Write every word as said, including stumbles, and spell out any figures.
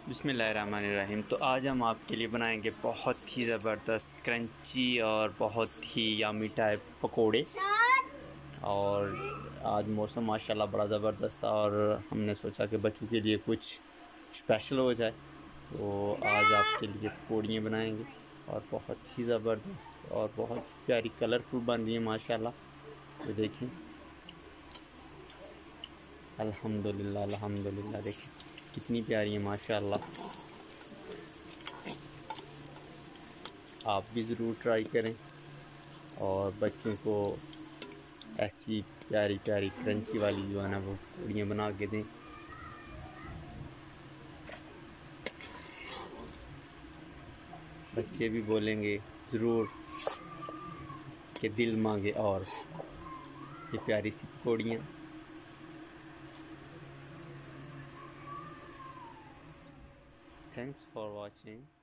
बिस्मिल्लाहिर्रहमानिर्रहीम। तो आज हम आपके लिए बनाएंगे बहुत ही ज़बरदस्त क्रंची और बहुत ही यमी टाइप पकोड़े। और आज मौसम माशाल्लाह बड़ा ज़बरदस्त था और हमने सोचा कि बच्चों के लिए कुछ स्पेशल हो जाए, तो आज आपके लिए पकौड़ियाँ बनाएंगे और बहुत ही ज़बरदस्त और बहुत ही प्यारी कलरफुल बन रही है माशाल्लाह। तो देखें, अल्हम्दुलिल्लाह अल्हम्दुलिल्लाह, देखें कितनी प्यारी है माशाल्लाह। आप भी ज़रूर ट्राई करें और बच्चों को ऐसी प्यारी प्यारी क्रंची वाली जो है ना वो पूड़ियाँ बना के दें। बच्चे भी बोलेंगे ज़रूर कि दिल मांगे और ये प्यारी सी पकौड़ियाँ। Thanks for watching.